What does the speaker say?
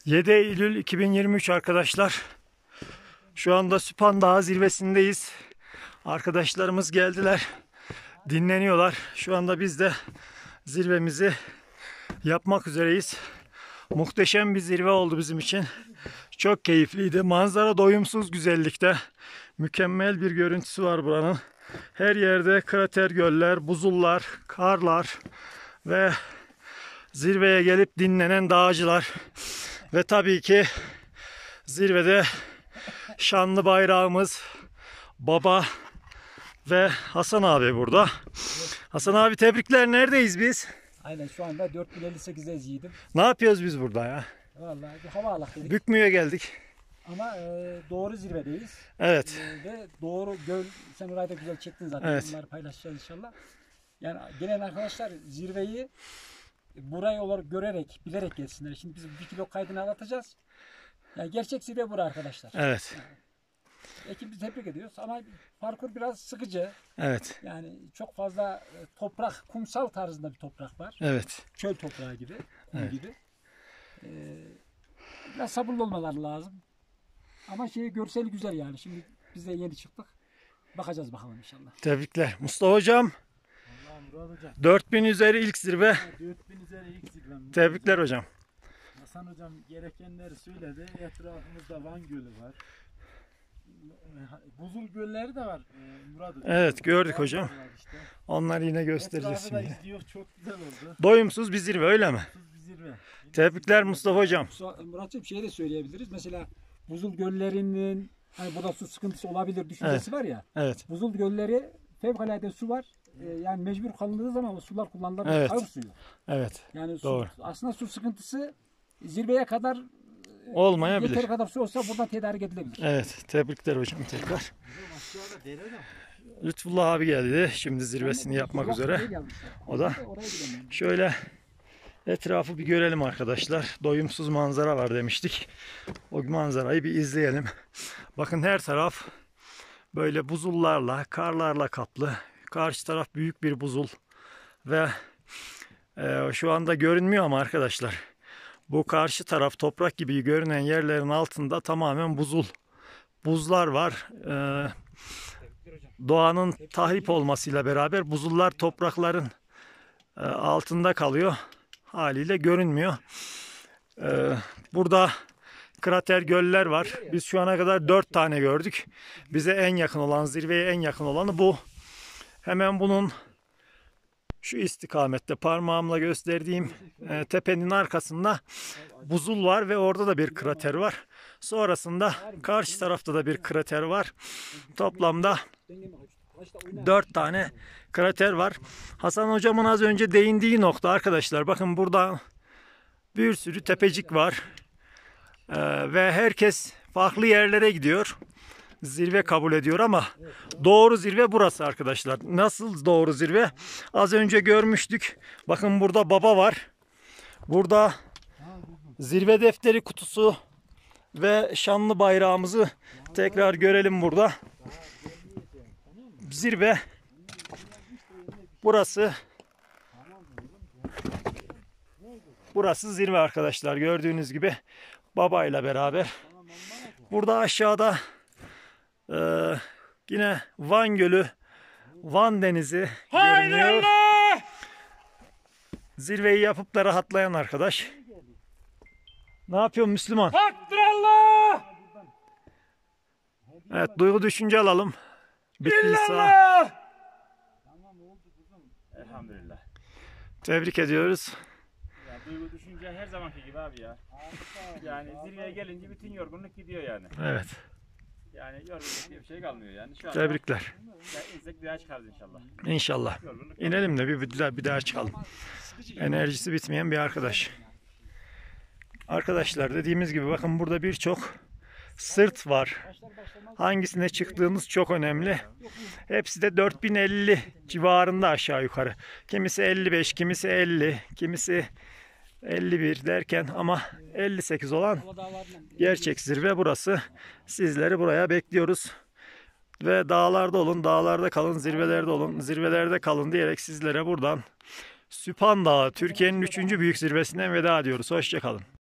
7 Eylül 2023 arkadaşlar. Şu anda Süphan Dağı zirvesindeyiz. Arkadaşlarımız geldiler. Dinleniyorlar. Şu anda biz de zirvemizi yapmak üzereyiz. Muhteşem bir zirve oldu bizim için. Çok keyifliydi. Manzara doyumsuz güzellikte. Mükemmel bir görüntüsü var buranın. Her yerde krater göller, buzullar, karlar ve zirveye gelip dinlenen dağcılar. Ve tabii ki zirvede şanlı bayrağımız Baba ve Hasan abi burada. Hasan abi tebrikler. Neredeyiz biz? Aynen şu anda 4058'deyiz yiğidim. Ne yapıyoruz biz burada ya? Vallahi bir hava alak dedik. Bükmü'ye geldik. Ama doğru zirvedeyiz. Evet. Ve doğru göl. Sen orayı da güzel çektin zaten. Evet. Bunları paylaşacağız inşallah. Yani gelen arkadaşlar zirveyi burayı olarak görerek, bilerek gelsinler. Şimdi biz 1 kilo kaydını anlatacağız. Yani gerçek zirve bura arkadaşlar. Evet. Yani, ekibimizi tebrik ediyoruz ama parkur biraz sıkıcı. Evet. Yani çok fazla toprak, kumsal tarzında bir toprak var. Evet. Çöl toprağı gibi, kum Evet. gibi. Biraz sabırlı olmaları lazım. Ama görseli güzel yani. Şimdi biz de yeni çıktık. Bakacağız bakalım inşallah. Tebrikler. Mustafa hocam. Allah'ım Murat hocam. 4000 üzeri ilk zirve. 4000 üzeri ilk zirvem. Tebrikler hocam. Hasan hocam gerekenleri söyledi. Etrafımızda Van Gölü var. Buzul gölleri de var Murat hocam. Evet, gördük Van hocam. Gölü var işte. Onları yine göstereceğiz Etrafı da şimdi. izliyor. Çok güzel oldu. Doyumsuz bir zirve, öyle mi? Tuz bir zirve. Tebrikler Mustafa hocam. Murat'cığım de söyleyebiliriz. Mesela buzul göllerinin hani burada su sıkıntısı olabilir düşüncesi var ya. Evet. Buzul gölleri fevkalade su var. Yani mecbur kalındığı zaman o sular kullanılır. Evet. Ağır suyu. Evet. Yani Doğru. aslında su sıkıntısı zirveye kadar Olmayabilir. yeteri kadar su olsa buradan tedarik edilebilir. Evet. Tebrikler hocam tekrar. Aşağıda dere de var. Lütfullah abi geldi. Şimdi zirvesini yapmak üzere. O da şöyle etrafı bir görelim arkadaşlar. Doyumsuz manzara var demiştik. O manzarayı bir izleyelim. Bakın her taraf böyle buzullarla, karlarla kaplı. Karşı taraf büyük bir buzul. Ve şu anda görünmüyor ama arkadaşlar. Bu karşı taraf toprak gibi görünen yerlerin altında tamamen buzul. Buzlar var. Doğanın tahrip olmasıyla beraber buzullar toprakların altında kalıyor. Haliyle görünmüyor. Burada krater göller var. Biz şu ana kadar 4 tane gördük. Bize en yakın olan, zirveye en yakın olanı bu. Hemen bunun şu istikamette parmağımla gösterdiğim tepenin arkasında buzul var ve orada da bir krater var. Sonrasında karşı tarafta da bir krater var. Toplamda 4 tane krater var. Hasan hocamın az önce değindiği nokta arkadaşlar. Bakın burada bir sürü tepecik var. Ve herkes farklı yerlere gidiyor. Zirve kabul ediyor ama doğru zirve burası arkadaşlar. Nasıl doğru zirve? Az önce görmüştük. Bakın burada Baba var. Burada zirve defteri kutusu ve şanlı bayrağımızı tekrar görelim burada. Zirve burası. Burası zirve arkadaşlar. Gördüğünüz gibi Baba ile beraber. Burada aşağıda yine Van Gölü, Van Denizi görünüyor. Zirveyi yapıp da rahatlayan arkadaş. Ne yapıyorsun Müslüman? Evet, duygu düşünce alalım. Bittiyse. Elhamdülillah. Tebrik ediyoruz. Ya, duygu düşünce her zamanki gibi abi ya. Yani zirveye gelince bütün yorgunluk gidiyor yani. Evet. Yani yorgunluk diye bir şey kalmıyor yani. Şu anda Tebrikler. insek bir daha çıkarız inşallah. İnşallah. Yorgunluk İnelim de bir daha çıkalım. Enerjisi bitmeyen bir arkadaş. Arkadaşlar dediğimiz gibi bakın burada birçok sırt var. Hangisine çıktığımız çok önemli. Hepsi de 4050 civarında aşağı yukarı. Kimisi 55, kimisi 50, kimisi 51 derken ama 58 olan gerçek zirve burası. Sizleri buraya bekliyoruz. Ve dağlarda olun, dağlarda kalın, zirvelerde olun, zirvelerde kalın diyerek sizlere buradan Süphan Dağı, Türkiye'nin 3. büyük zirvesinden veda ediyoruz. Hoşça kalın.